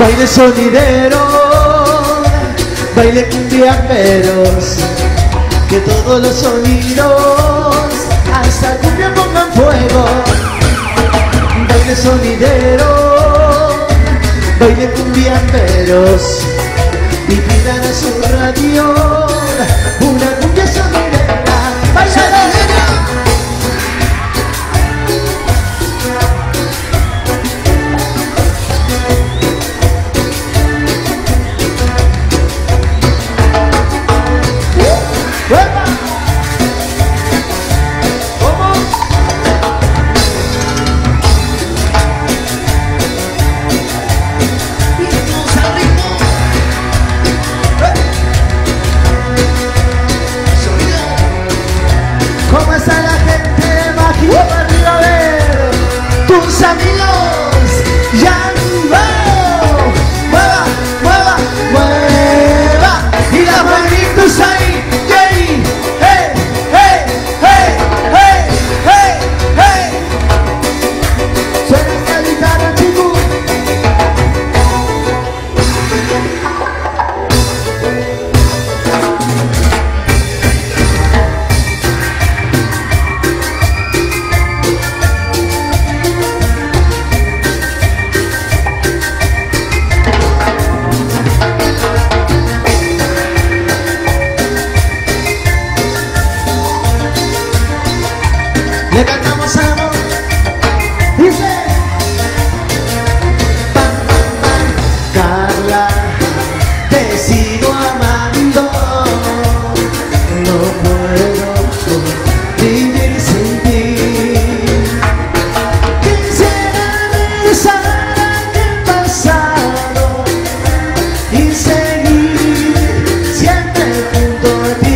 baile sonidero, baile cumbiamberos, que todos los sonidos hasta cumbia pongan fuego. Baile sonidero, baile cumbiamberos, y pidan a su radio una cumbia sonidera. ¡Baila! ¿Cómo está la gente? Mágico para arriba, a ver. Tus amigos ya han veo. Mueva, mueva, mueva. Y las manitos ahí. Hey, hey, hey, hey, hey, hey, hey. Suena esta guitarra, chico. Le cantamos amor, dice pam, pam, pam. Carla, te sigo amando, no puedo vivir sin ti. Quisiera regresar al pasado y seguir siempre junto a ti.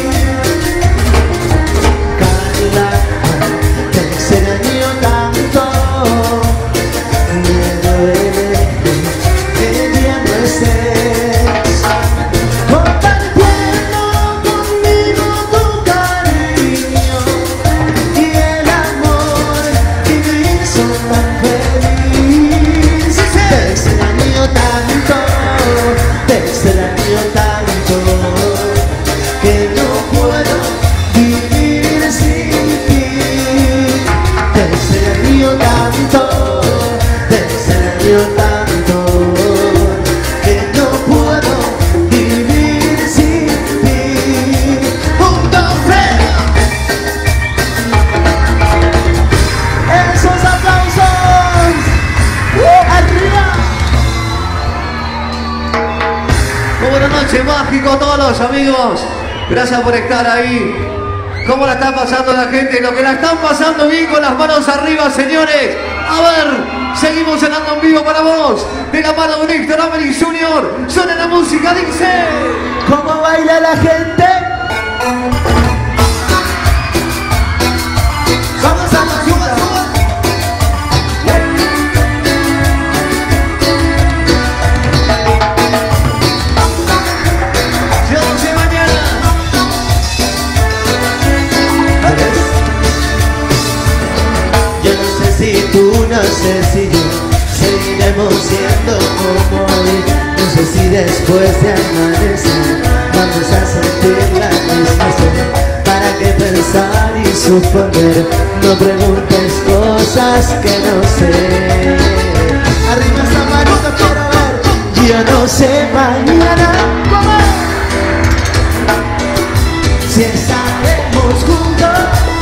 Mágico a todos los amigos, gracias por estar ahí. ¿Cómo la está pasando la gente? Lo que la están pasando bien, con las manos arriba, señores. A ver, seguimos sonando en vivo para vos, de la mano de Héctor Amelie Jr. Suena la música, dice. ¿Cómo baila la gente? Vamos a la ciudad. No sé si yo seguiremos siendo como hoy. No sé si después de amanecer vamos a sentir la misma sed. ¿Para qué pensar y suponer? No preguntes cosas que no sé. Arriba esta manita, quiero ver. Yo no sé mañana si estaremos juntos.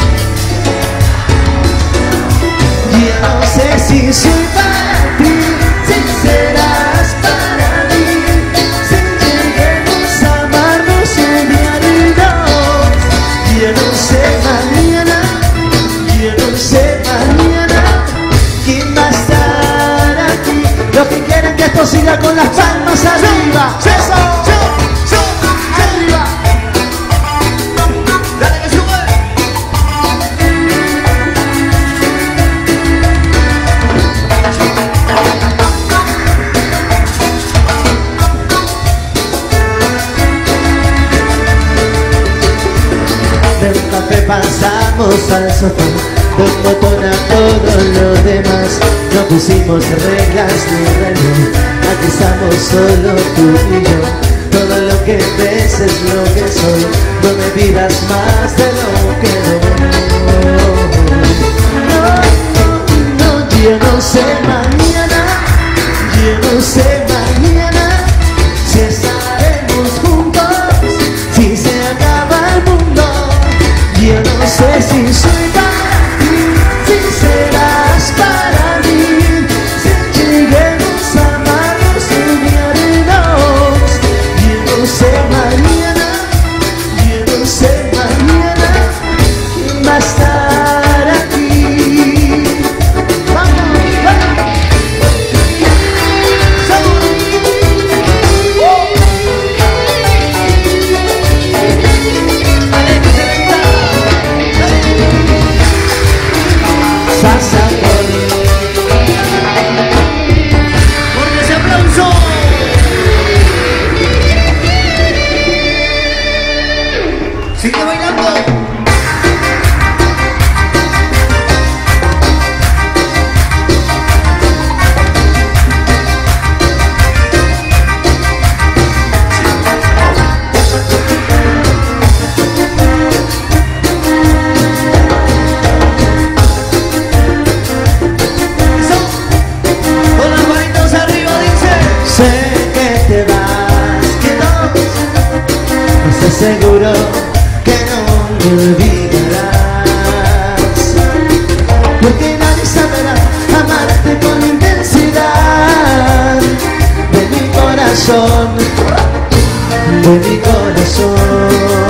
Yo no sé si soy para ti, si serás para mí, si lleguemos a amarnos el día de dos. Yo no sé mañana, yo no sé mañana quién va a estar aquí. Los que quieren que esto siga con las palmas arriba. ¡Eso! Pasando sentamos al sofá, de un botón a todo lo demás. No pusimos reglas ni reloj, aquí estamos solo tú y yo. Todo lo que ves es lo que soy, no me pidas más de lo que doy. No, yo no sé mañana, yo no sé mañana si estaremos juntos, si se acaba el mundo. Yo no sé si soy para ti, si serás para mí, si lleguemos a amarnos y odiarnos. Yo no sé mañana, yo no sé mañana quién va a estar aquí. Vamos, vamos. ¡Porque ese aplauso! ¡Sigue bailando! Con las manitos arriba dice: Sé que te vas, que no estoy seguro que no me olvidarás, porque nadie sabrá amarte con intensidad de mi corazón, de mi corazón.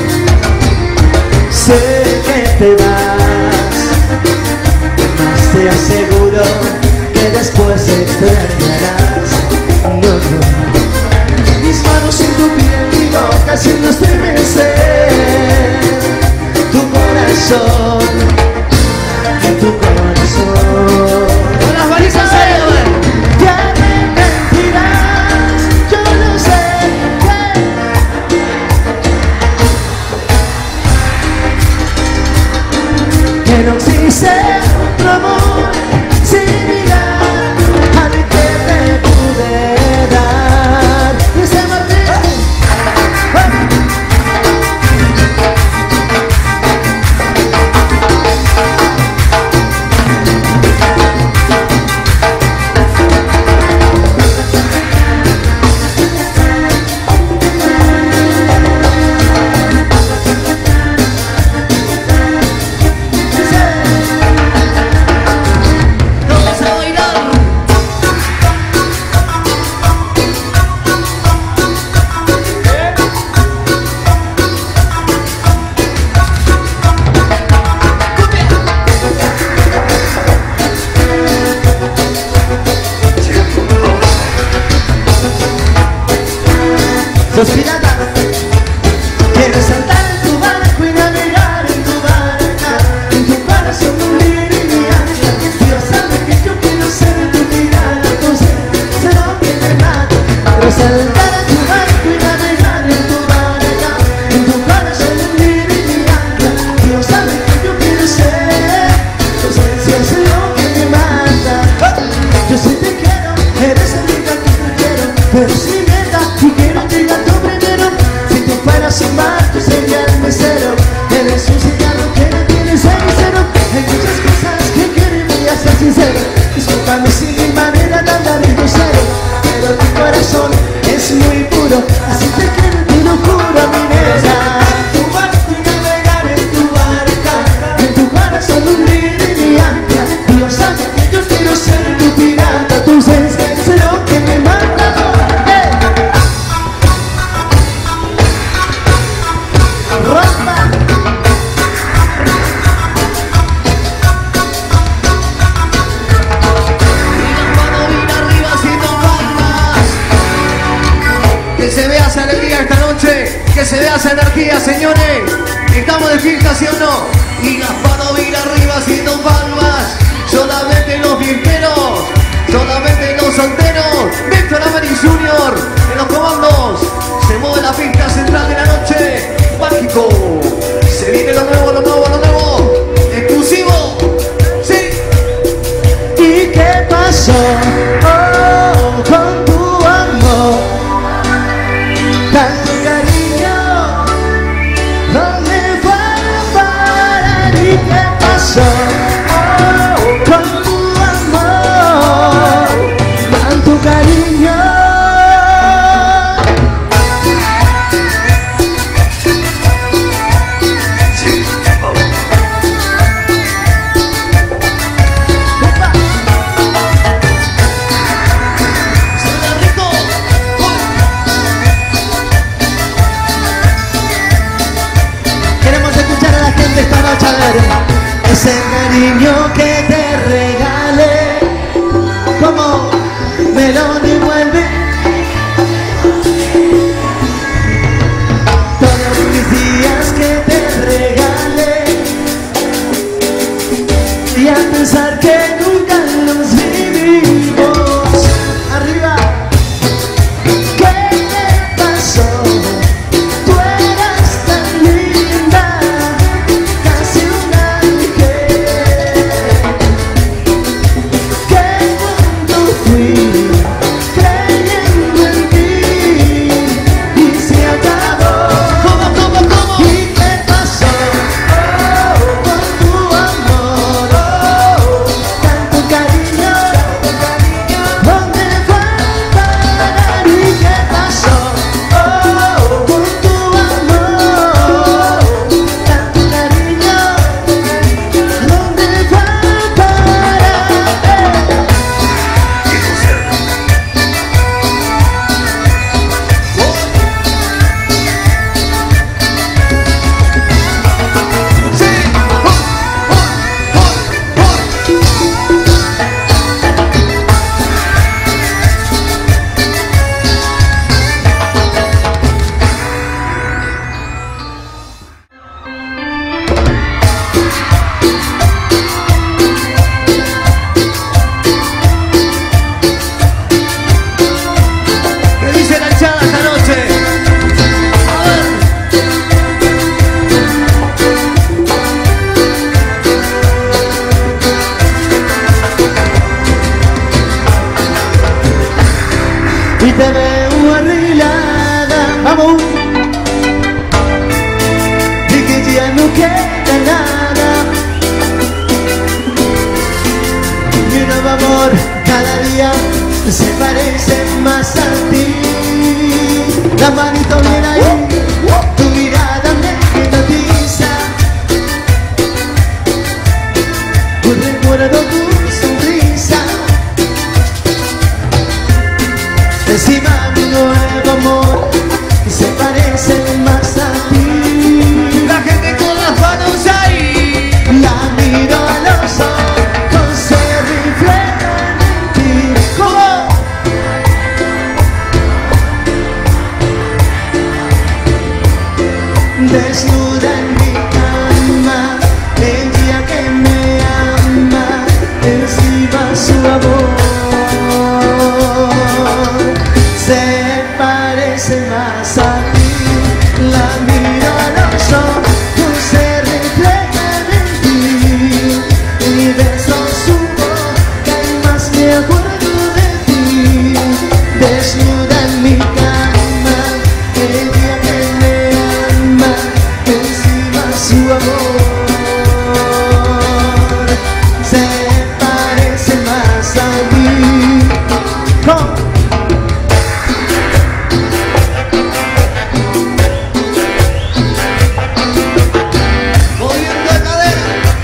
Sé que te vas, mas te aseguro que después extrañarás. No, no. Mis manos en tu piel, mi boca haciendo estremecer tu corazón, tu corazón. ¡Con las manitas arriba! Te arrepentirás, yo lo sé. Que no existe otro amor similar al que te pude dar. Y ese Martín, ¡Vamos a bailar! sos pirata, quieres saltar en tu barco y navegar en tu barca, en tu corazón hundir en mi ancla. Dios sabe que yo quiero ser tu pirata, entonces sé lo que me mata. Quiero saltar en tu barco y navegar en tu barca, en tu corazón hundir en mi ancla. Dios sabe que yo quiero ser tu ausencia, sé lo que me mata. Yo sí te quiero, eres el único que te quiero, pero es mi meta y quiero llegar tú primero. Si tú fueras un mar, tú serías el mesero. Eres un cigarro que no tiene cenicero. Hay muchas cosas que quiero y voy a ser sincero. Discúlpame si mi manera de andar es grosero, pero tu corazón es muy puro, así te quiero y te lo juro, mi nena. Tu barco y navegar en tu barca, en tu corazón hundir en mi ancla. Dios sabe que yo quiero ser tu pirata, tú sabes lo que me mata. Rompa. Que se vea esa alegría esta noche, que se vea esa energía, señores. Estamos de fiesta, ¿sí o no? Y las manos bien arriba haciendo palmas. Solamente los fiesteros, solamente los solteros. Víctor Amari Junior en los comandos. Se mueve la pista central de la noche. Mágico. Se viene lo nuevo, lo nuevo, lo nuevo. pasó con tu amor, con tu cariño. Esta noche, a ver, ese cariño que te regalé, ¿cómo me lo devuelve? Todos mis días que te regalé, y a pensar que nunca los vivimos. Arriba, ¿qué te pasó? Tú eras tan linda, casi un ángel. Qué cuando fui creyendo en ti y se acabó. ¿Cómo? ¿Y qué pasó? Con tu amor, tanto cariño, ¿dónde fue a parar? ¿Y qué pasó? Con tu amor, tanto cariño, ¿dónde fue a parar? ¿Qué dice la hinchada esta noche? A ver. Y te veo arreglada, vamos, y que ya no queda nada. Mi nuevo amor cada día se parece más a ti. La manito viene ahí, tu mirada me hipnotiza. Recuerdo tu sonrisa. Encima mi nuevo amor se parece más a ti. La gente con las manos ahí. La miro a los ojos, se reflejan en ti. ¿Cómo? Desnuda en mi cama, ella que me ama, encima su amor se parece más a ti. La miro a los ojos, se reflejan en ti, y beso su boca y más me acuerdo de ti. Desnuda en mi cama, ella que me ama, encima su amor se parece más a mí. ¿Cómo? Moviendo la cadera.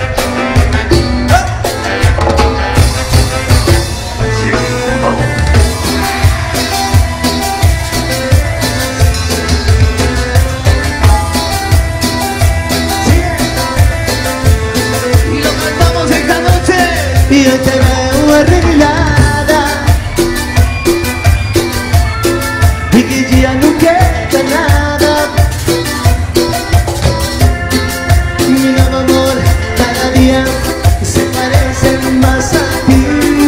Y lo cantamos esta noche. Y hoy te veo arreglada, y que ya no queda nada. Mi nuevo amor cada día se parece más a ti.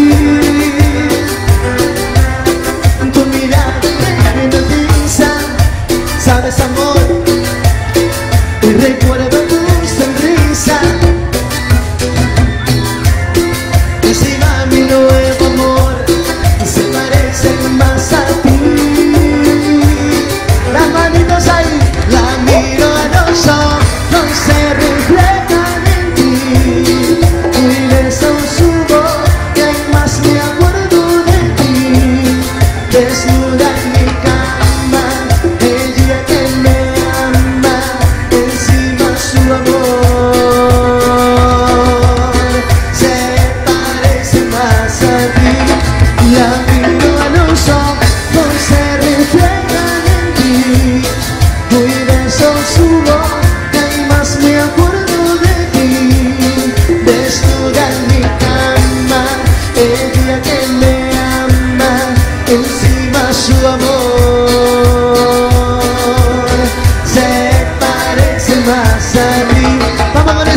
Tu mirada me hipnotiza, sabes amor, y recuerdo tu sonrisa. Encima mi nuevo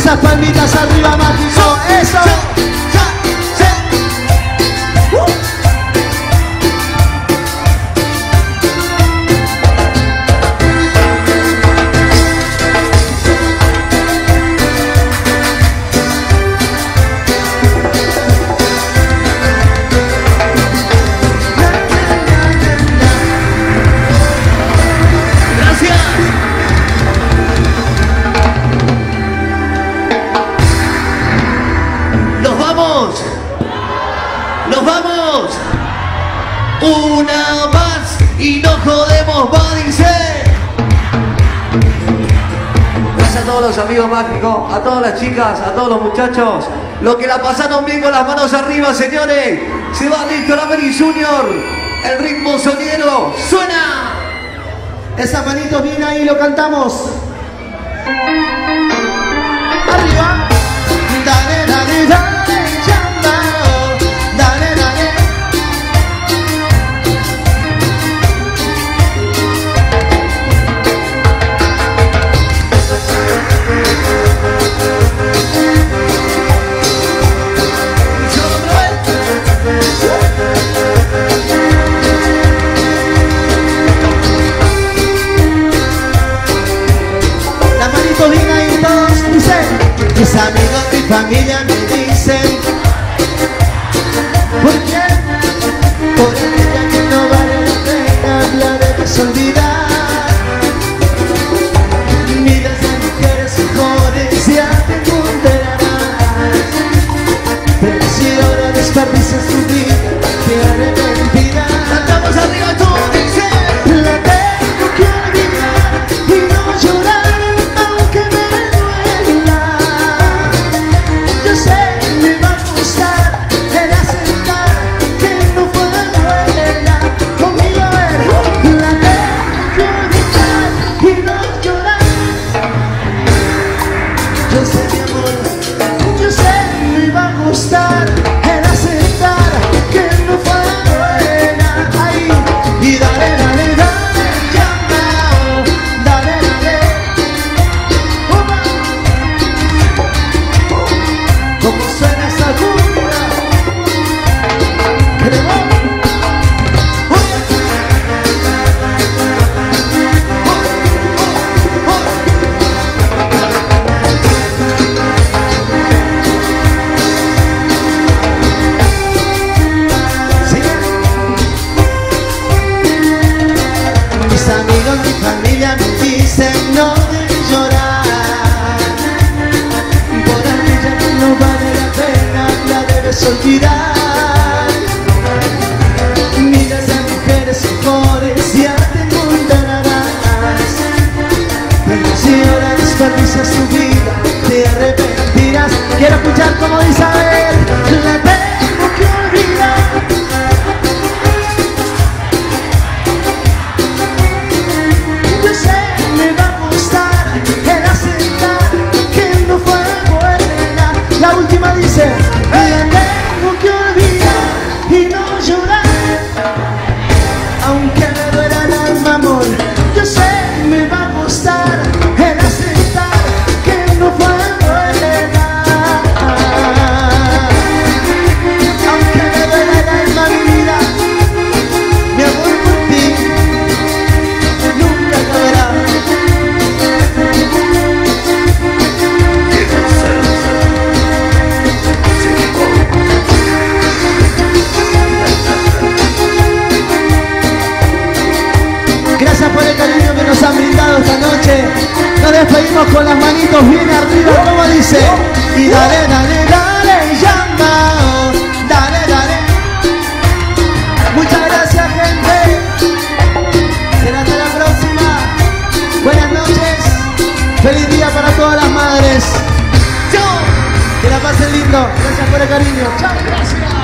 Esas palmitas arriba, mágico. Eso. ¡Nos vamos! Una más y no jodemos más, dice. Gracias a todos los amigos mágicos, a todas las chicas, a todos los muchachos, los que la pasaron bien con las manos arriba, señores. Se va Víctor Ameri Junior, el ritmo sonidero suena. Esas manitos bien ahí, lo cantamos. Arriba. Dale, dale, dale, llama. Dale, dale. Las manitos bien ahí todos, dicen. Mis amigos, mi familia me dicen. ¿Por qué? Por ella que no vale la pena, la debes olvidar. Miles de mujeres mejores ya te encontrarás. Pero si ahora desperdicias tu vida, te arrepentirás. Cantamos arriba todos, dice. La tengo que olvidar y no llorar, aunque me duela. Yo sé, me va a costar el aceptar que no fue buena. Conmigo a ver, la tengo que olvidar y no llorar. Yo sé, mi amor, yo sé, me va a costar el aceptar que no fue buena. Ahí, y dale, dale, dale, llama, dale, dale. Opa. ¿Cómo suena esa cumbia? Cremón. Mis amigos, mi familia me dicen no debes llorar. Por aquella que no vale la pena, la debes olvidar. Miles de mujeres mejores ya te encontrarás. Pero si ahora desperdicias tu vida, te arrepentirás. Quiero escuchar como dice Isabel. La tengo que olvidar. Yo sé, me va a costar el aceptar que no fue buena. La última dice, la tengo que olvidar y no llorar, aunque me duela el alma, amor. Yo sé, me va a costar el aceptar que no fue buena. Aunque me duela el alma, mi vida, mi amor por ti nunca acabará. Gracias por el cariño que nos han brindado esta noche. Nos despedimos con las manitos bien arriba, como dice. Y dale, dale, dale, llama, dale, dale. Muchas gracias, gente. Será hasta la próxima. Buenas noches. Feliz día para todas las madres. ¡Chao! Que la pasen lindo. Gracias por el cariño. Chao, gracias.